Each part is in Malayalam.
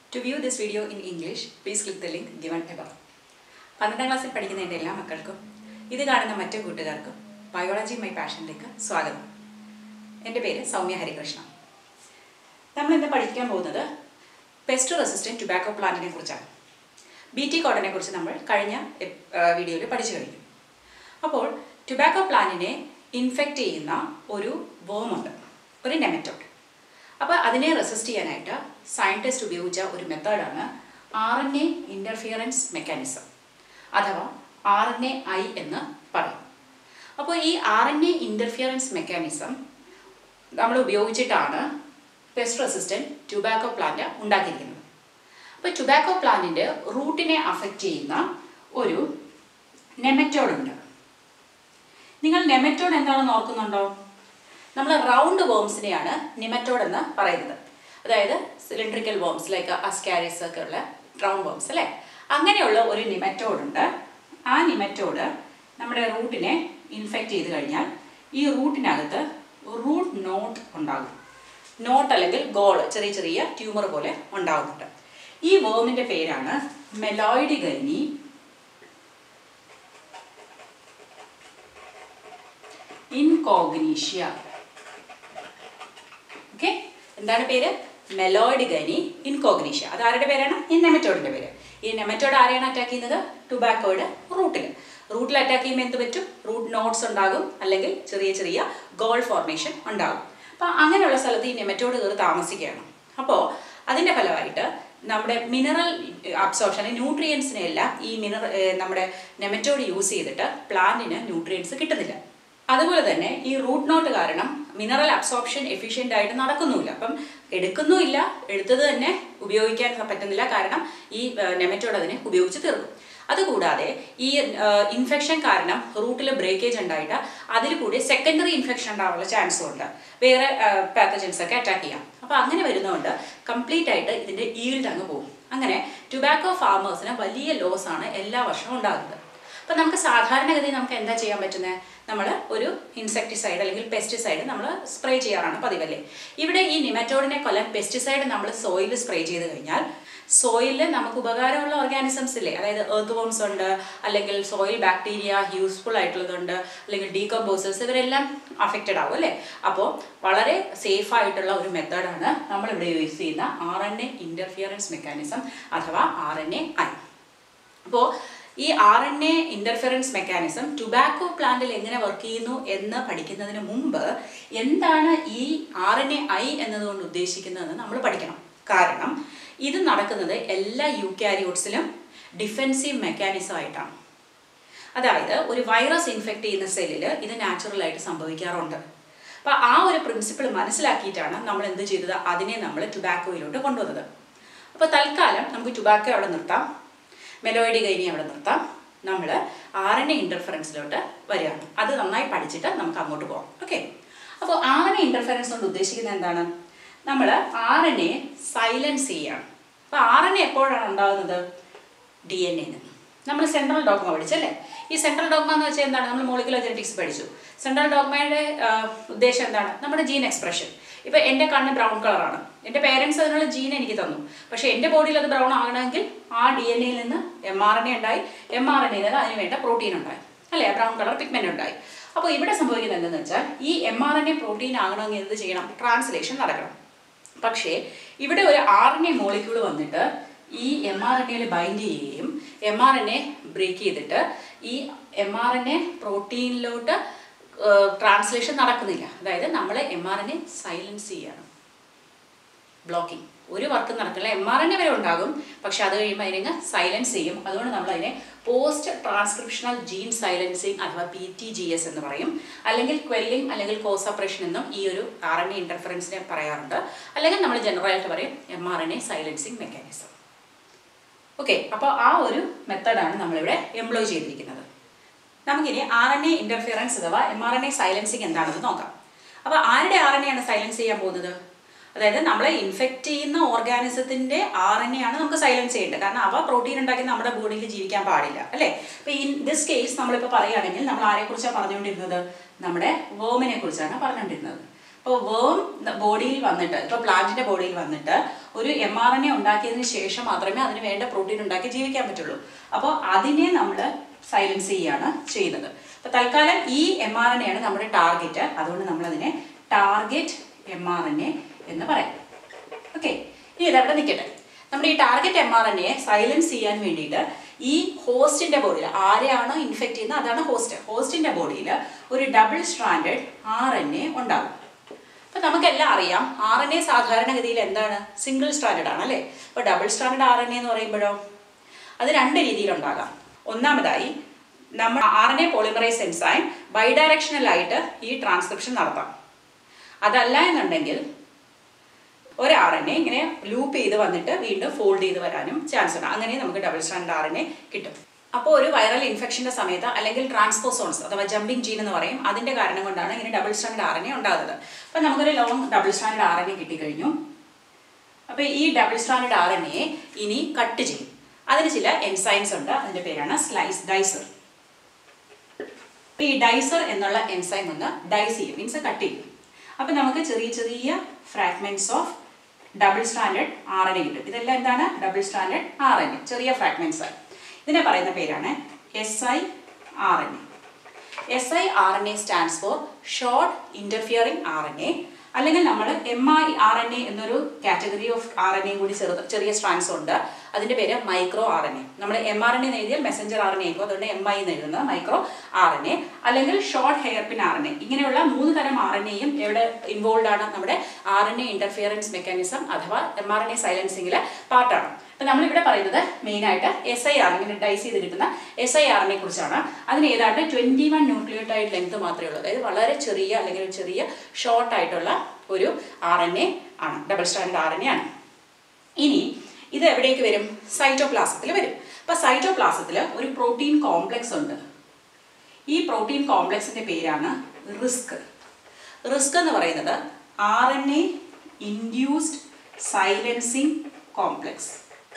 To view this video in English, please click the link given above. 12ാം ക്ലാസ്സിൽ പഠിക്കുന്ന എൻ്റെ എല്ലാ മക്കൾക്കും ഇത് കാണുന്ന മറ്റു കൂട്ടുകാർക്കും ബയോളജി മൈ പാഷനിലേക്ക് സ്വാഗതം. എൻ്റെ പേര് സൗമ്യ ഹരികൃഷ്ണ. നമ്മൾ ഇന്ന് പഠിക്കാൻ പോകുന്നത് പെസ്റ്റ് റെസിസ്റ്റൻറ്റ് ടുബാക്കോ പ്ലാന്റിനെ കുറിച്ചാണ്. BT കോട്ടനെ കുറിച്ച് നമ്മൾ കഴിഞ്ഞ വീഡിയോയിൽ പഠിച്ചു കഴിഞ്ഞു. അപ്പോൾ ടുബാക്കോ പ്ലാന്റിനെ ഇൻഫെക്റ്റ് ചെയ്യുന്ന ഒരു വേമുണ്ട്, ഒരു നെമറ്റോഡ്. അപ്പോൾ അതിനെ റെസിസ്റ്റ് ചെയ്യാനായിട്ട് സയൻറ്റിസ്റ്റ് ഉപയോഗിച്ച ഒരു മെത്തേഡാണ് RNA ഇൻ്റർഫിയറൻസ് മെക്കാനിസം അഥവാ RNAi എന്ന് പറയും. അപ്പോൾ ഈ RNA ഇൻ്റർഫിയറൻസ് മെക്കാനിസം നമ്മൾ ഉപയോഗിച്ചിട്ടാണ് പെസ്റ്റ് റെസിസ്റ്റൻറ്റ് ടുബാക്കോ പ്ലാന്റ് ഉണ്ടാക്കിയിരിക്കുന്നത്. അപ്പോൾ ടുബാക്കോ പ്ലാന്റിൻ്റെ റൂട്ടിനെ അഫക്റ്റ് ചെയ്യുന്ന ഒരു നെമറ്റോഡ് ഉണ്ട്. നിങ്ങൾ നെമറ്റോഡ് എന്താണെന്ന് ഓർക്കുന്നുണ്ടോ? നമ്മൾ റൗണ്ട് വേംസിനെയാണ് നെമറ്റോഡ് എന്ന് പറയുന്നത്. അതായത് സിലിണ്ട്രിക്കൽ വേംസ് ലൈക്ക് അസ്കാരിസ് ഒക്കെ ഉള്ള റൗണ്ട് വേംസ് അല്ലേ, അങ്ങനെയുള്ള ഒരു നെമറ്റോഡ് ഉണ്ട്. ആ നെമറ്റോഡ് നമ്മുടെ റൂട്ടിനെ ഇൻഫെക്റ്റ് ചെയ്ത് കഴിഞ്ഞാൽ ഈ റൂട്ടിനകത്ത് റൂട്ട് നോട്ട് ഉണ്ടാകും. നോട്ട് അല്ലെങ്കിൽ ഗോൾ, ചെറിയ ചെറിയ ട്യൂമർ പോലെ ഉണ്ടാകുന്നുണ്ട്. ഈ വേമിൻ്റെ പേരാണ് മെലോയിഡിഗൈനി ഇൻകോഗ്നീഷ്യ. ഓക്കെ, എന്താണ് പേര്? Meloidogyne incognita. അത് ആരുടെ പേരാണ്? ഈ നെമറ്റോഡിൻ്റെ പേര്. ഈ നെമറ്റോഡ് ആരെയാണ് അറ്റാക്ക് ചെയ്യുന്നത്? ടുബാക്കോയുടെ റൂട്ടിൽ അറ്റാക്ക് ചെയ്യുമ്പോൾ എന്ത് പറ്റും? റൂട്ട് നോട്ട്സ് ഉണ്ടാകും, അല്ലെങ്കിൽ ചെറിയ ചെറിയ ഗോൾ ഫോർമേഷൻ ഉണ്ടാകും. അപ്പോൾ അങ്ങനെയുള്ള സ്ഥലത്ത് ഈ നെമറ്റോഡ് കയറി താമസിക്കുകയാണ്. അപ്പോൾ അതിൻ്റെ ഫലമായിട്ട് നമ്മുടെ മിനറൽ അബ്സോർപ്ഷൻ, ന്യൂട്രിയൻസിനെ എല്ലാം ഈ നമ്മുടെ നെമറ്റോഡ് യൂസ് ചെയ്തിട്ട് പ്ലാന്റിന് ന്യൂട്രിയൻസ് കിട്ടുന്നില്ല. അതുപോലെ തന്നെ ഈ റൂട്ട് നോട്ട് കാരണം മിനറൽ അബ്സോർപ്ഷൻ എഫിഷ്യൻ്റ് ആയിട്ട് നടക്കുന്നുമില്ല. അപ്പം എടുക്കുന്നുമില്ല, എടുത്തത് തന്നെ ഉപയോഗിക്കാൻ പറ്റുന്നില്ല, കാരണം ഈ നെമറ്റോഡ് അതിനെ ഉപയോഗിച്ച് തീർക്കും. അതുകൂടാതെ ഈ ഇൻഫെക്ഷൻ കാരണം റൂട്ടിൽ ബ്രേക്കേജ് ഉണ്ടായിട്ട് അതിൽ കൂടി സെക്കൻഡറി ഇൻഫെക്ഷൻ ഉണ്ടാവാനുള്ള ചാൻസും ഉണ്ട്, വേറെ പാത്തജൻസ് ഒക്കെ അറ്റാക്ക് ചെയ്യാം. അപ്പോൾ അങ്ങനെ വരുന്നതുകൊണ്ട് കംപ്ലീറ്റ് ആയിട്ട് ഇതിൻ്റെ ഈൽഡ് അങ്ങ് പോകും. അങ്ങനെ ടുബാക്കോ ഫാമേഴ്സിന് വലിയ ലോസ് ആണ് എല്ലാ വർഷവും ഉണ്ടാകുന്നത്. അപ്പോൾ നമുക്ക് സാധാരണഗതി നമുക്ക് എന്താ ചെയ്യാൻ പറ്റുന്നത്? നമ്മൾ ഒരു ഇൻസെക്ടിസൈഡ് അല്ലെങ്കിൽ പെസ്റ്റിസൈഡ് നമ്മൾ സ്പ്രേ ചെയ്യാറാണ് പതിവല്ലേ. ഇവിടെ ഈ നെമറ്റോഡിനെ കൊല്ലാൻ പെസ്റ്റിസൈഡ് നമ്മൾ സോയിൽ സ്പ്രേ ചെയ്ത് കഴിഞ്ഞാൽ സോയിലിൽ നമുക്ക് ഉപകാരമുള്ള ഓർഗാനിസംസ് ഇല്ലേ, അതായത് എർത്ത് വോംസ് ഉണ്ട്, അല്ലെങ്കിൽ സോയിൽ ബാക്ടീരിയ യൂസ്ഫുൾ ആയിട്ടുള്ളതുണ്ട്, അല്ലെങ്കിൽ ഡീകമ്പോസേഴ്സ്, ഇവരെല്ലാം അഫക്റ്റഡ് ആവും അല്ലേ. അപ്പോൾ വളരെ സേഫ് ആയിട്ടുള്ള ഒരു മെത്തേഡാണ് നമ്മളിവിടെ യൂസ് ചെയ്യുന്ന RNA ഇൻ്റർഫിയറൻസ് മെക്കാനിസം അഥവാ RNAi. അപ്പോൾ ഈ RNA ഇൻ്റർഫിയറൻസ് മെക്കാനിസം ടുബാക്കോ പ്ലാന്റിൽ എങ്ങനെ വർക്ക് ചെയ്യുന്നു എന്ന് പഠിക്കുന്നതിന് മുമ്പ് എന്താണ് ഈ RNAi എന്നതുകൊണ്ട് ഉദ്ദേശിക്കുന്നതെന്ന് നമ്മൾ പഠിക്കണം. കാരണം ഇത് നടക്കുന്നത് എല്ലാ യൂക്യാരിയോട്സിലും ഡിഫെൻസീവ് മെക്കാനിസം ആയിട്ടാണ്. അതായത് ഒരു വൈറസ് ഇൻഫെക്റ്റ് ചെയ്യുന്ന സെല്ലിൽ ഇത് നാച്ചുറലായിട്ട് സംഭവിക്കാറുണ്ട്. അപ്പോൾ ആ ഒരു പ്രിൻസിപ്പിൾ മനസ്സിലാക്കിയിട്ടാണ് നമ്മൾ എന്ത് ചെയ്തത്? അതിനെ നമ്മൾ ടുബാക്കോയിലോട്ട് കൊണ്ടുവന്നത്. അപ്പോൾ തൽക്കാലം നമുക്ക് ടുബാക്കോ അവിടെ നിർത്താം, മെലോയിഡിഗൈനി അവിടെ നിർത്താം. നമ്മൾ RNA ഇൻ്റർഫറൻസിലോട്ട് വരികയാണ്. അത് നന്നായി പഠിച്ചിട്ട് നമുക്ക് അങ്ങോട്ട് പോകാം. ഓക്കെ, അപ്പോൾ RNA ഇൻ്റർഫറൻസ് കൊണ്ട് ഉദ്ദേശിക്കുന്നത് എന്താണ്? നമ്മൾ RNA സൈലൻസ് ചെയ്യുകയാണ്. അപ്പോൾ RNA എപ്പോഴാണ് ഉണ്ടാകുന്നത്? DNA നമ്മൾ സെൻട്രൽ ഡോഗ്മ പഠിച്ചല്ലേ. ഈ സെൻട്രൽ ഡോഗ്മ എന്ന് വെച്ചാൽ എന്താണ്? നമ്മൾ മോളിക്കുലർ ജെനറ്റിക്സ് പഠിച്ചു. സെൻട്രൽ ഡോഗ്മയുടെ ഉദ്ദേശം എന്താണ്? നമ്മുടെ ജീൻ എക്സ്പ്രഷൻ. ഇപ്പോൾ എൻ്റെ കണ്ണ് ബ്രൗൺ കളറാണ്, എൻ്റെ പേരൻസ് അതിനുള്ള ജീൻ എനിക്ക് തന്നു, പക്ഷേ എൻ്റെ ബോഡിയിൽ അത് ബ്രൗൺ ആകണമെങ്കിൽ ആ DNA നിന്ന് mRNA ഉണ്ടായി, mRNA അതിന് വേണ്ട പ്രോട്ടീൻ ഉണ്ടായി അല്ലേ, ബ്രൗൺ കളർ പിഗ്മെൻ്റ് ഉണ്ടായി. അപ്പോൾ ഇവിടെ സംഭവിക്കുന്നത് എന്തെന്ന് വെച്ചാൽ ഈ mRNA പ്രോട്ടീൻ ആകണമെങ്കിൽ എന്ത് ചെയ്യണം? ട്രാൻസ്ലേഷൻ നടക്കണം. പക്ഷേ ഇവിടെ ഒരു RNA മോളിക്യൂൾ വന്നിട്ട് ഈ mRNAയിൽ ബൈൻഡ് ചെയ്യുകയും mRNA ബ്രേക്ക് ചെയ്തിട്ട് ഈ mRNA പ്രോട്ടീനിലോട്ട് ട്രാൻസ്ലേഷൻ നടക്കുന്നില്ല. അതായത് നമ്മൾ mRNA സൈലൻസ് ചെയ്യാണ്, ബ്ലോക്കിംഗ്. ഒരു വർക്കും നടക്കില്ല. mRNA വരെ ഉണ്ടാകും, പക്ഷെ അത് കഴിയുമ്പോൾ അതിനെ സൈലൻസ് ചെയ്യും. അതുകൊണ്ട് നമ്മൾ അതിനെ പോസ്റ്റ് ട്രാൻസ്ക്രിപ്ഷണൽ ജീൻ സൈലൻസിങ് അഥവാ PTGS എന്ന് പറയും, അല്ലെങ്കിൽ ക്വെല്ലിംഗ് അല്ലെങ്കിൽ കോസപ്രഷൻ എന്നും ഈ ഒരു RNA ഇൻ്റർഫറൻസിനെ പറയാറുണ്ട്. അല്ലെങ്കിൽ നമ്മൾ ജനറലായിട്ട് പറയും mRNA സൈലൻസിങ് മെക്കാനിസം. ഓക്കെ, അപ്പോൾ ആ ഒരു മെത്തേഡാണ് നമ്മളിവിടെ എംപ്ലോയ് ചെയ്തിരിക്കുന്നത്. നമുക്കിനി RNA ഇൻ്റർഫിയറൻസ് അഥവാ mRNA സൈലൻസിങ് എന്താണെന്ന് നോക്കാം. അപ്പോൾ ആരുടെ RNA ആണ് സൈലൻസ് ചെയ്യാൻ പോകുന്നത്? അതായത് നമ്മളെ ഇൻഫെക്റ്റ് ചെയ്യുന്ന ഓർഗാനിസത്തിൻ്റെ RNA ആണ് നമുക്ക് സൈലൻസ് ചെയ്യേണ്ടത്. കാരണം അവ പ്രോട്ടീൻ ഉണ്ടാക്കി നമ്മുടെ ബോഡിയിൽ ജീവിക്കാൻ പാടില്ല അല്ലേ. അപ്പോൾ ഇൻ ദിസ് കേസ് നമ്മളിപ്പോൾ പറയുകയാണെങ്കിൽ നമ്മൾ ആരെക്കുറിച്ചാണ് പറഞ്ഞുകൊണ്ടിരുന്നത്? നമ്മുടെ വേമിനെ കുറിച്ചാണ് പറഞ്ഞുകൊണ്ടിരുന്നത്. ഇപ്പോൾ വേം ബോഡിയിൽ വന്നിട്ട്, ഇപ്പോൾ പ്ലാന്റിൻ്റെ ബോഡിയിൽ വന്നിട്ട് ഒരു mRNA ഉണ്ടാക്കിയതിന് ശേഷം മാത്രമേ അതിന് വേണ്ട പ്രോട്ടീൻ ഉണ്ടാക്കി ജീവിക്കാൻ പറ്റുള്ളൂ. അപ്പോൾ അതിനെ നമ്മൾ സൈലൻസ് ചെയ്യുകയാണ് ചെയ്യുന്നത്. അപ്പോൾ തൽക്കാലം ഈ mRNA ആണ് നമ്മുടെ ടാർഗറ്റ്. അതുകൊണ്ട് നമ്മളതിനെ ടാർഗറ്റ് mRNA എന്ന് പറയാം. ഓക്കെ, ഇനി ഇതവിടെ നിൽക്കട്ടെ. നമ്മുടെ ഈ ടാർഗറ്റ് mRNA സൈലൻസ് ചെയ്യാൻ വേണ്ടിയിട്ട് ഈ ഹോസ്റ്റിൻ്റെ ബോഡിയിൽ ആരെയാണോ ഇൻഫെക്റ്റ് ചെയ്യുന്നത് അതാണ് ഹോസ്റ്റിൻ്റെ ബോഡിയിൽ ഒരു ഡബിൾ സ്ട്രാൻഡഡ് RNA ഉണ്ടാകും. അപ്പോൾ നമുക്കെല്ലാം അറിയാം RNA സാധാരണഗതിയിൽ എന്താണ്, സിംഗിൾ സ്ട്രാൻഡഡ് ആണ് അല്ലേ. അപ്പോൾ ഡബിൾ സ്ട്രാൻഡഡ് RNA എന്ന് പറയുമ്പോഴോ അത് രണ്ട് രീതിയിലുണ്ടാകാം. ഒന്നാമതായി നമ്മൾ RNA പോളിമറൈസ് എൻസൈം ബൈഡയറക്ഷണലായിട്ട് ഈ ട്രാൻസ്ക്രിപ്ഷൻ നടത്താം. അതല്ല എന്നുണ്ടെങ്കിൽ ഒരു RNA ഇങ്ങനെ ലൂപ്പ് ചെയ്ത് വന്നിട്ട് വീണ്ടും ഫോൾഡ് ചെയ്ത് വരാനും ചാൻസ് ഉണ്ട്. അങ്ങനെ നമുക്ക് ഡബിൾ സ്ട്രാൻഡ് RNA കിട്ടും. അപ്പോൾ ഒരു വൈറൽ ഇൻഫെക്ഷൻ്റെ സമയത്ത് അല്ലെങ്കിൽ ട്രാൻസ്പോസോൺസ് അഥവാ ജമ്പിങ് ജീൻ എന്ന് പറയും, അതിൻ്റെ കാരണം കൊണ്ടാണ് ഇങ്ങനെ ഡബിൾ സ്ട്രാൻഡ് RNA ഉണ്ടാകുന്നത്. അപ്പോൾ നമുക്കൊരു ലോങ് ഡബിൾ സ്ട്രാൻഡ് RNA കിട്ടിക്കഴിഞ്ഞു. അപ്പോൾ ഈ ഡബിൾ സ്ട്രാൻഡ് RNA ഇനി കട്ട് ചെയ്യും. അതിന് ചില എൻസൈംസ് ഉണ്ട്, അതിൻ്റെ പേരാണ് ഡൈസർ. ഈ ഡൈസർ എന്നുള്ള എൻസൈം ഒന്ന് ഡൈസ് ചെയ്യും, മീൻസ് കട്ട് ചെയ്യും. അപ്പോൾ നമുക്ക് ചെറിയ ചെറിയ fragments of double stranded RNA കിട്ടും. ഇതെല്ലാം എന്താണ്, ഡബിൾ സ്ട്രാൻഡഡ് RNA, ചെറിയ ഫ്രാഗ്മെന്റ്സ് ആണ്. ഇതിനെ പറയുന്ന പേരാണ് siRNA. siRNA stands for short interfering RNA. അല്ലെങ്കിൽ നമ്മൾ miRNA എന്നൊരു കാറ്റഗറി ഓഫ് RNA കൂടി ചെറിയ സ്ട്രാൻഡ്സ് ഉണ്ട്, അതിൻ്റെ പേര് മൈക്രോ RNA. നമ്മൾ mRNA എന്ന് എഴുതിയാൽ മെസ്സഞ്ചർ RNA ആയിരിക്കും, അതുകൊണ്ട് MI എന്ന് എഴുതുന്നത് മൈക്രോ RNA. അല്ലെങ്കിൽ ഷോർട്ട് ഹെയർപിൻ RNA. ഇങ്ങനെയുള്ള 3 തരം RNAയും എവിടെ ഇൻവോൾവ് ആണ്, നമ്മുടെ RNA ഇന്റർഫിയറൻസ് മെക്കാനിസം അഥവാ mRNA സൈലൻസിങ്ങിലെ പാർട്ടാണ്. അപ്പോൾ നമ്മളിവിടെ പറയുന്നത് മെയിനായിട്ട് siRNA ഡൈസ് ചെയ്ത് കിട്ടുന്ന siRNA കുറിച്ചാണ്. അതിന് ഏതാണ്ട് 21 ന്യൂക്ലിയോടൈഡ് ലെങ്ത് മാത്രമേ ഉള്ളൂ. അതായത് വളരെ ചെറിയ അല്ലെങ്കിൽ ഒരു ചെറിയ ഷോർട്ട് ആയിട്ടുള്ള ഒരു RNA ആണ്, ഡബിൾ സ്ട്രാൻഡ് RNA ആണ്. ഇനി ഇത് എവിടേക്ക് വരും, സൈറ്റോപ്ലാസത്തിൽ വരും. അപ്പോൾ സൈറ്റോപ്ലാസത്തിൽ ഒരു പ്രോട്ടീൻ കോംപ്ലക്സ് ഉണ്ട്. ഈ പ്രോട്ടീൻ കോംപ്ലക്സിൻ്റെ പേരാണ് റിസ്ക്. റിസ്ക് എന്ന് പറയുന്നത് RNA induced silencing complex.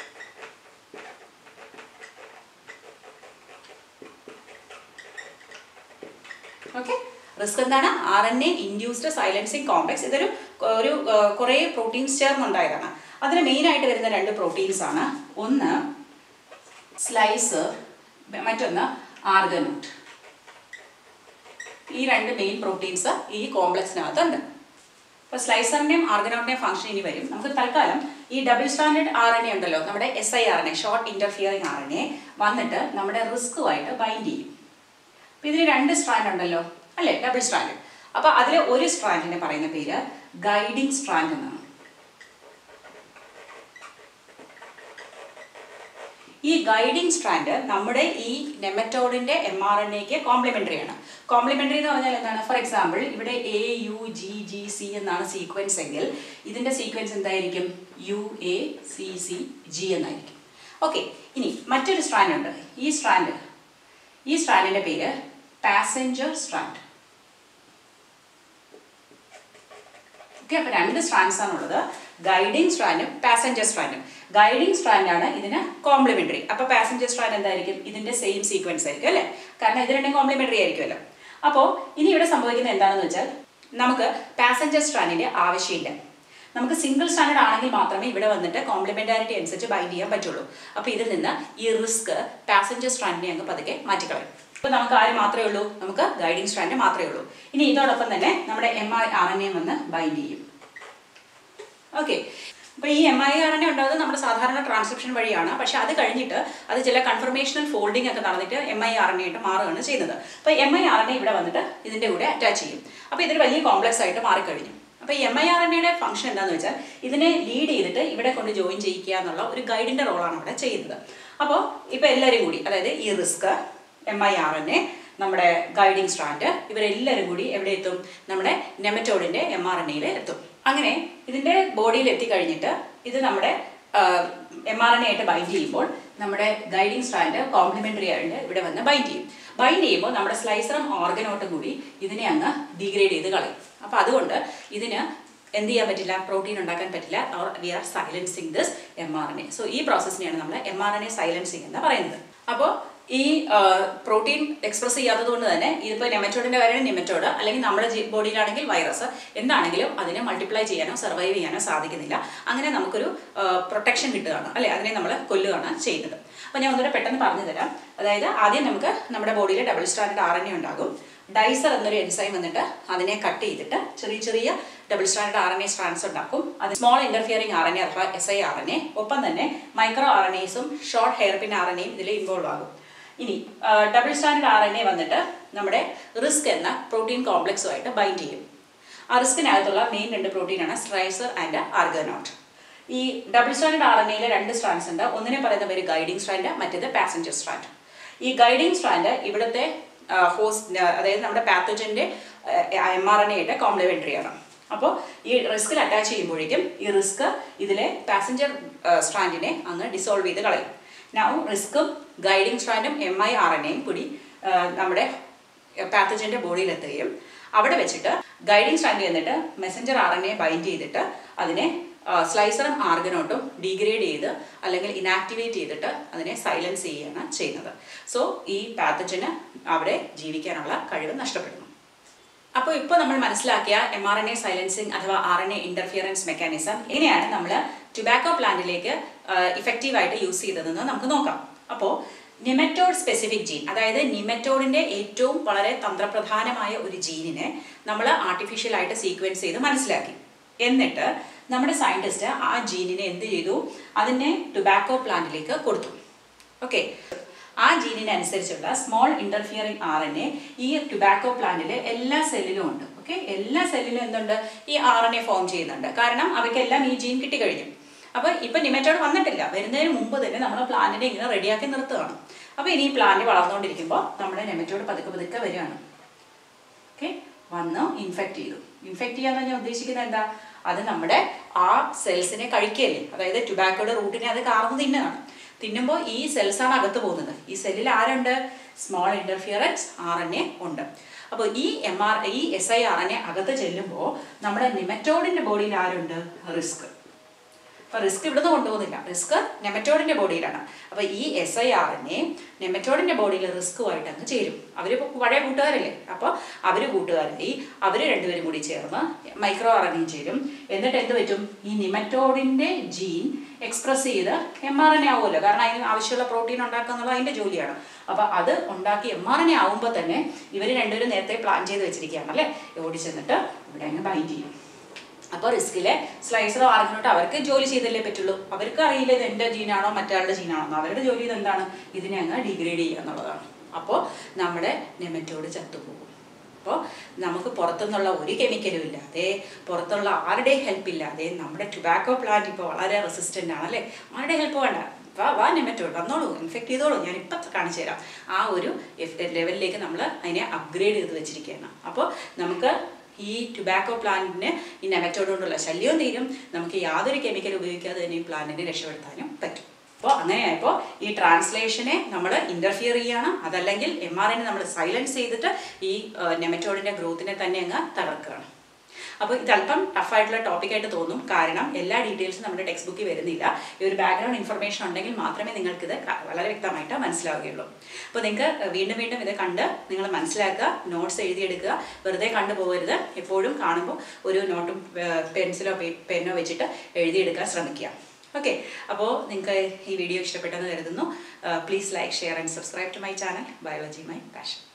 Okay, RISC എന്താണ്, RNA ഇൻഡ്യൂസ്ഡ് സൈലൻസിങ് കോംപ്ലക്സ്. ഇതൊരു കുറേ പ്രോട്ടീൻസ് ചേർന്നുണ്ടായതാണ്. അതിന് മെയിനായിട്ട് വരുന്ന 2 പ്രോട്ടീൻസ് ആണ്. ഒന്ന് സ്ലൈസർ, മറ്റൊന്ന് ആർഗനോട്ട്. ഈ 2 മെയിൻ പ്രോട്ടീൻസ് ഈ കോംപ്ലക്സിനകത്തുണ്ട്. അപ്പോൾ സ്ലൈസറിൻ്റെയും ആർഗനോട്ടിൻ്റെയും ഫംഗ്ഷൻ ഇനി വരും. നമുക്ക് തൽക്കാലം ഈ ഡബിൾ സ്റ്റാൻഡേർഡ് RNA ഉണ്ടല്ലോ, നമ്മുടെ siRNA ഷോർട്ട് ഇന്റർഫിയറിംഗ് RNA വന്നിട്ട് നമ്മുടെ റിസ്കുമായിട്ട് ബൈൻഡ് ചെയ്യും. അപ്പോൾ ഇതിന് 2 സ്ട്രാൻഡ് ഉണ്ടല്ലോ അല്ലേ, ഡബിൾ സ്ട്രാൻഡ്. അപ്പോൾ അതിൽ ഒരു സ്ട്രാൻഡിനെ പറയുന്ന പേര് ഗൈഡിങ് സ്ട്രാൻഡ് എന്നാണ്. ഈ ഗൈഡിങ് സ്ട്രാൻഡ് നമ്മുടെ ഈ നെമറ്റോഡിൻ്റെ mRNAക്ക് കോംപ്ലിമെൻ്ററി ആണ്. കോംപ്ലിമെൻ്ററി എന്ന് പറഞ്ഞാൽ എന്താണ്, ഫോർ എക്സാമ്പിൾ ഇവിടെ AUGGC എന്നാണ് സീക്വൻസ് എങ്കിൽ ഇതിൻ്റെ സീക്വൻസ് എന്തായിരിക്കും, UACCG എന്നായിരിക്കും. ഓക്കെ, ഇനി മറ്റൊരു സ്ട്രാൻഡ് ഉണ്ട്. ഈ സ്ട്രാൻഡിൻ്റെ പേര് പാസഞ്ചർ സ്ട്രാൻഡ്. ഓക്കെ, അപ്പോൾ 2 സ്ട്രാൻഡ്സ് ആണുള്ളത്, ഗൈഡിങ് സ്ട്രാൻഡും പാസഞ്ചർ സ്ട്രാൻഡും. ഗൈഡിങ് സ്ട്രാൻഡാണ് ഇതിന് കോംപ്ലിമെൻ്ററി. അപ്പോൾ പാസഞ്ചർ സ്ട്രാൻഡ് എന്തായിരിക്കും, ഇതിൻ്റെ സെയിം സീക്വൻസ് ആയിരിക്കും അല്ലേ, കാരണം ഇത് 2 കോംപ്ലിമെൻ്ററി ആയിരിക്കുമല്ലോ. അപ്പോൾ ഇനി ഇവിടെ സംഭവിക്കുന്നത് എന്താണെന്ന് വെച്ചാൽ നമുക്ക് പാസഞ്ചർ സ്ട്രാൻഡിൻ്റെ ആവശ്യമില്ല. നമുക്ക് സിംഗിൾ സ്റ്റാൻഡേർഡ് ആണെങ്കിൽ മാത്രമേ ഇവിടെ വന്നിട്ട് കോംപ്ലിമെന്റാരിറ്റി അനുസരിച്ച് ബൈൻഡ് ചെയ്യാൻ പറ്റുള്ളൂ. അപ്പോൾ ഇതിൽ നിന്ന് ഈ റിസ്ക് പാസഞ്ചർ സ്ട്രാൻഡിനെ അങ്ങ് പതുക്കെ മാറ്റിക്കളയും. അപ്പോൾ നമുക്ക് ആര് മാത്രമേ ഉള്ളൂ, നമുക്ക് ഗൈഡിങ് സ്ട്രാൻഡ് മാത്രമേ ഉള്ളൂ. ഇനി ഇതോടൊപ്പം തന്നെ നമ്മുടെ miRNA വന്ന് ബൈൻഡ് ചെയ്യും. ഓക്കെ, അപ്പോൾ ഈ miRNA ഉണ്ടാകുന്നത് നമ്മുടെ സാധാരണ ട്രാൻസ്ക്രിപ്ഷൻ വഴിയാണ്. പക്ഷേ അത് കഴിഞ്ഞിട്ട് അത് ചില കൺഫർമേഷണൽ ഫോൾഡിംഗ് ഒക്കെ നടന്നിട്ട് miRNA ആയിട്ട് മാറുകയാണ് ചെയ്യുന്നത്. അപ്പോൾ miRNA ഇവിടെ വന്നിട്ട് ഇതിൻ്റെ കൂടെ അറ്റാച്ച് ചെയ്യും. അപ്പോൾ ഇതൊരു വലിയ കോംപ്ലക്സ് ആയിട്ട് മാറിക്കഴിഞ്ഞു. അപ്പോൾ ഈ miRNAയുടെ ഫംഗ്ഷൻ എന്താണെന്ന് വെച്ചാൽ ഇതിനെ ലീഡ് ചെയ്തിട്ട് ഇവിടെ കൊണ്ട് ജോയിൻ ചെയ്യിക്കുക എന്നുള്ള ഒരു ഗൈഡിൻ്റെ റോളാണ് ഇവിടെ ചെയ്യുന്നത്. അപ്പോൾ ഇപ്പോൾ എല്ലാവരും കൂടി, അതായത് ഈ റിസ്ക്, miRNA, നമ്മുടെ ഗൈഡിങ് സ്ട്രാൻഡ്, ഇവരെല്ലാവരും കൂടി എവിടെ എത്തും, നമ്മുടെ നെമറ്റോഡിൻ്റെ mRNAയിൽ എത്തും. അങ്ങനെ ഇതിൻ്റെ ബോഡിയിൽ എത്തിക്കഴിഞ്ഞിട്ട് ഇത് നമ്മുടെ mRNA ആയിട്ട് ബൈൻഡ് ചെയ്യുമ്പോൾ നമ്മുടെ ഗൈഡിങ് സ്ട്രാൻഡ് കോംപ്ലിമെൻ്ററി ആയിട്ട് ഇവിടെ വന്ന് ബൈൻഡ് ചെയ്യും. ബൈൻഡ് ചെയ്യുമ്പോൾ നമ്മുടെ സ്ലൈസറും ഓർഗനോട്ടും കൂടി ഇതിനെ അങ്ങ് ഡീഗ്രേഡ് ചെയ്ത് കളയും. അപ്പോൾ അതുകൊണ്ട് ഇതിന് എന്ത് ചെയ്യാൻ പറ്റില്ല, പ്രോട്ടീൻ ഉണ്ടാക്കാൻ പറ്റില്ല. Or we are silencing this mRNA. So ഈ പ്രോസസ്സിനെയാണ് നമ്മൾ mRNA സൈലൻസിങ് എന്ന് പറയുന്നത്. അപ്പോൾ ഈ പ്രോട്ടീൻ എക്സ്പ്രസ് ചെയ്യാത്തതുകൊണ്ട് തന്നെ ഇതിപ്പോൾ നെമറ്റോഡിൻ്റെ കാര്യം നെമറ്റോഡ്, അല്ലെങ്കിൽ നമ്മുടെ ബോഡിയിലാണെങ്കിൽ വൈറസ്, എന്താണെങ്കിലും അതിനെ മൾട്ടിപ്ലൈ ചെയ്യാനോ സർവൈവ് ചെയ്യാനോ സാധിക്കുന്നില്ല. അങ്ങനെ നമുക്കൊരു പ്രൊട്ടക്ഷൻ കിട്ടുകയാണ് അല്ലേ, അതിനെ നമ്മൾ കൊല്ലുകയാണ് ചെയ്യുന്നത്. അപ്പോൾ ഞാൻ ഒന്നുകൂടെ പെട്ടെന്ന് പറഞ്ഞു തരാം. അതായത് ആദ്യം നമുക്ക് നമ്മുടെ ബോഡിയിൽ ഡബിൾ സ്റ്റാൻഡേർഡ് RNA ഉണ്ടാകും. ഡൈസർ എന്നൊരു എൻസൈം വന്നിട്ട് അതിനെ കട്ട് ചെയ്തിട്ട് ചെറിയ ചെറിയ ഡബിൾ സ്റ്റാൻഡേർഡ് RNA സ്ട്രാൻഡ്സ് ഉണ്ടാക്കും. അത് സ്മോൾ ഇന്റർഫിയറിംഗ് RNA അഥവാ siRNA, ഒപ്പം തന്നെ മൈക്രോ RNAസും ഷോർട്ട് ഹെയർ പിൻ RNAയും ഇതിൽ ഇൻവോൾവ് ആകും. ഇനി ഡബിൾ സ്റ്റാൻഡേർഡ് RNA വന്നിട്ട് നമ്മുടെ റിസ്ക് എന്ന പ്രോട്ടീൻ കോംപ്ലക്സുമായിട്ട് ബൈൻഡ് ചെയ്യും. ആ റിസ്കിനകത്തുള്ള മെയിൻ 2 പ്രോട്ടീനാണ് സ്ട്രൈസർ ആൻഡ് ആർഗനോട്ട്. ഈ ഡബിൾ സ്റ്റാൻഡേർഡ് RNAയിലെ 2 സ്ട്രാൻഡ്സ് ഉണ്ട്. ഒന്നിനെ പറയുന്ന പേര് ഗൈഡിങ് സ്ട്രാൻഡ്, മറ്റേത് പാസഞ്ചർ സ്ട്രാൻഡ്. ഈ ഗൈഡിങ് സ്ട്രാൻഡ് ഇവിടുത്തെ ഹോസ്റ്റ്, അതായത് നമ്മുടെ പാത്തജൻ്റെ mRNA ആയിട്ട് കോംപ്ലിമെൻ്ററി ആണ്. അപ്പോൾ ഈ റിസ്കിൽ അറ്റാച്ച് ചെയ്യുമ്പോഴേക്കും ഈ റിസ്ക് ഇതിലെ പാസഞ്ചർ സ്ട്രാൻഡിനെ അങ്ങ് ഡിസോൾവ് ചെയ്ത് കളയും. നൗ റിസ്ക്കും ഗൈഡിങ് സ്ട്രാൻഡും miRNAയും കൂടി നമ്മുടെ പാത്തജൻ്റെ ബോഡിയിലെത്തുകയും അവിടെ വെച്ചിട്ട് ഗൈഡിങ് സ്ട്രാൻഡ് എന്നിട്ട് മെസഞ്ചർ RNA ബൈൻഡ് ചെയ്തിട്ട് അതിനെ സ്ലൈസറും ആർഗനോട്ടും ഡീഗ്രേഡ് ചെയ്ത് അല്ലെങ്കിൽ ഇനാക്ടിവേറ്റ് ചെയ്തിട്ട് അതിനെ സൈലൻസ് ചെയ്യുകയാണ് ചെയ്യുന്നത്. സോ ഈ പാത്തജന് അവിടെ ജീവിക്കാനുള്ള കഴിവ് നഷ്ടപ്പെടുന്നു. അപ്പോൾ ഇപ്പോൾ നമ്മൾ മനസ്സിലാക്കിയ mRNA സൈലൻസിങ് അഥവാ RNA ഇൻ്റർഫിയറൻസ് മെക്കാനിസം എങ്ങനെയാണ് നമ്മൾ ടുബാക്കോ പ്ലാന്റിലേക്ക് ഇഫക്റ്റീവായിട്ട് യൂസ് ചെയ്തതെന്ന് നമുക്ക് നോക്കാം. അപ്പോൾ നിമറ്റോഡ് സ്പെസിഫിക് ജീൻ, അതായത് നിമറ്റോഡിൻ്റെ ഏറ്റവും വളരെ തന്ത്രപ്രധാനമായ ഒരു ജീനിനെ നമ്മൾ ആർട്ടിഫിഷ്യലായിട്ട് സീക്വൻസ് ചെയ്ത് മനസ്സിലാക്കി. എന്നിട്ട് നമ്മുടെ സയൻറ്റിസ്റ്റ് ആ ജീനിനെ എന്ത് ചെയ്തു, അതിനെ ടുബാക്കോ പ്ലാന്റിലേക്ക് കൊടുത്തു. ഓക്കെ, ആ ജീനിനനുസരിച്ചുള്ള സ്മോൾ ഇന്റർഫിയറിംഗ് RNA ഈ ടുബാക്കോ പ്ലാന്റിലെ എല്ലാ സെല്ലിലും ഉണ്ട്. ഓക്കെ, എല്ലാ സെല്ലിലും എന്തുണ്ട്, ഈ RNA ഫോം ചെയ്യുന്നുണ്ട്. കാരണം അവയ്ക്കെല്ലാം ഈ ജീൻ കിട്ടിക്കഴിഞ്ഞു. അപ്പോൾ ഇപ്പം നിമറ്റോഡ് വന്നിട്ടില്ല, വരുന്നതിന് മുമ്പ് തന്നെ നമ്മൾ പ്ലാന്റിനെ ഇങ്ങനെ റെഡിയാക്കി നിർത്തുകയാണ്. അപ്പോൾ ഇനി ഈ പ്ലാന്റ് വളർന്നുകൊണ്ടിരിക്കുമ്പോൾ നമ്മുടെ നിമറ്റോഡ് പതുക്കെ പതുക്കെ വരികയാണ്. ഓക്കെ, വന്ന് ഇൻഫെക്റ്റ് ചെയ്തു. ഇൻഫെക്റ്റ് ചെയ്യാന്ന് ഞാൻ ഉദ്ദേശിക്കുന്നത് എന്താ, അത് നമ്മുടെ ആ സെൽസിനെ കഴിക്കുകയല്ലേ. അതായത് ടുബാക്കോയുടെ റൂട്ടിനെ അത് കാർന്ന് തിന്നുകയാണ്. തിന്നുമ്പോൾ ഈ സെൽസാണ് അകത്ത് പോകുന്നത്. ഈ സെല്ലിൽ ആരുണ്ട്, സ്മോൾ ഇന്റർഫിയറൻസ് RNA ഉണ്ട്. അപ്പോൾ ഈ siRNA അകത്ത് ചെല്ലുമ്പോൾ നമ്മുടെ നിമറ്റോഡിൻ്റെ ബോഡിയിൽ ആരുണ്ട്, റിസ്ക്. അപ്പോൾ റിസ്ക് ഇവിടുന്ന് കൊണ്ടുപോകുന്നില്ല, റിസ്ക് നെമറ്റോഡിൻ്റെ ബോഡിയിലാണ്. അപ്പോൾ ഈ siRNA നെമറ്റോഡിൻ്റെ ബോഡിയിൽ റിസ്ക്കുമായിട്ട് അങ്ങ് ചേരും. അവർ പഴയ കൂട്ടുകാരല്ലേ, അപ്പോൾ അവർ കൂട്ടുകാരായി അവർ രണ്ടുപേരും കൂടി ചേർന്ന് മൈക്രോ RNA ചേരും. എന്നിട്ട് എന്ത് പറ്റും, ഈ നിമറ്റോഡിൻ്റെ ജീൻ എക്സ്പ്രസ് ചെയ്ത് mRNA ആവുമല്ലോ, കാരണം അതിന് ആവശ്യമുള്ള പ്രോട്ടീൻ ഉണ്ടാക്കുക എന്നുള്ളത് അതിൻ്റെ ജോലിയാണ്. അപ്പോൾ അത് ഉണ്ടാക്കി mRNA ആവുമ്പോൾ തന്നെ ഇവർ രണ്ടുപേരും നേരത്തെ പ്ലാൻ ചെയ്ത് വെച്ചിരിക്കുകയാണ് അല്ലേ, ഓടിച്ചെന്നിട്ട് ഇവിടെ അങ്ങ് ബൈൻഡ് ചെയ്യും. അപ്പോൾ റിസ്കിലെ സ്ലൈസറോ ആർഗനോട്ടോ അവർക്ക് ജോലി ചെയ്തല്ലേ പറ്റുള്ളൂ. അവർക്ക് അറിയില്ല ഇത് എൻ്റെ ജീനാണോ മറ്റൊരാളുടെ ജീനാണോ. അവരുടെ ജോലി ഇതെന്താണ്, ഇതിനെ അങ്ങ് ഡിഗ്രേഡ് ചെയ്യുക എന്നുള്ളതാണ്. അപ്പോൾ നമ്മുടെ നെമറ്റോഡ് ചത്തുപോകും. അപ്പോൾ നമുക്ക് പുറത്തുനിന്നുള്ള ഒരു കെമിക്കലും ഇല്ലാതെ, പുറത്തുള്ള ആരുടെയും ഹെൽപ്പ് ഇല്ലാതെ നമ്മുടെ ടുബാക്കോ പ്ലാന്റ് ഇപ്പോൾ വളരെ റെസിസ്റ്റൻ്റ് ആണ് അല്ലേ. ആരുടെ ഹെൽപ്പ് വേണ്ട, വാ നെമറ്റോഡ് വന്നോളൂ, ഇൻഫെക്റ്റ് ചെയ്തോളൂ, ഞാനിപ്പോൾ കാണിച്ചു തരാം. ആ ഒരു ലെവലിലേക്ക് നമ്മൾ അതിനെ അപ്ഗ്രേഡ് ചെയ്ത് വെച്ചിരിക്കുകയാണ്. അപ്പോൾ നമുക്ക് ഈ ടുബാക്കോ പ്ലാന്റിന് ഈ നെമറ്റോഡ് കൊണ്ടുള്ള ശല്യവും തീരും, നമുക്ക് യാതൊരു കെമിക്കൽ ഉപയോഗിക്കാതെ തന്നെ ഈ പ്ലാന്റിനെ രക്ഷപ്പെടുത്താനും പറ്റും. അപ്പോൾ അങ്ങനെയായപ്പോൾ ഈ ട്രാൻസ്ലേഷനെ നമ്മൾ ഇൻ്റർഫിയർ ചെയ്യണം, അതല്ലെങ്കിൽ mRNA നമ്മൾ സൈലൻസ് ചെയ്തിട്ട് ഈ നെമറ്റോഡിൻ്റെ ഗ്രോത്തിനെ തന്നെ അങ്ങ് തകർക്കുകയാണ്. അപ്പോൾ ഇതല്പം ടഫായിട്ടുള്ള ടോപ്പിക്കായിട്ട് തോന്നും, കാരണം എല്ലാ ഡീറ്റെയിൽസും നമ്മുടെ ടെക്സ്റ്റ് ബുക്കിൽ വരുന്നില്ല. ഈ ഒരു ബാക്ക്ഗ്രൗണ്ട് ഇൻഫർമേഷൻ ഉണ്ടെങ്കിൽ മാത്രമേ നിങ്ങൾക്കിത് വളരെ വ്യക്തമായിട്ട് മനസ്സിലാവുകയുള്ളൂ. അപ്പോൾ നിങ്ങൾക്ക് വീണ്ടും വീണ്ടും ഇത് കണ്ട് നിങ്ങൾ മനസ്സിലാക്കുക, നോട്ട്സ് എഴുതിയെടുക്കുക, വെറുതെ കണ്ടുപോകരുത്. എപ്പോഴും കാണുമ്പോൾ ഒരു നോട്ടും പെൻസിലോ പെന്നോ വെച്ചിട്ട് എഴുതിയെടുക്കാൻ ശ്രമിക്കുക. ഓക്കെ, അപ്പോൾ നിങ്ങൾക്ക് ഈ വീഡിയോ ഇഷ്ടപ്പെട്ടെന്ന് കരുതുന്നു. Please like, share and subscribe to my channel biology my passion.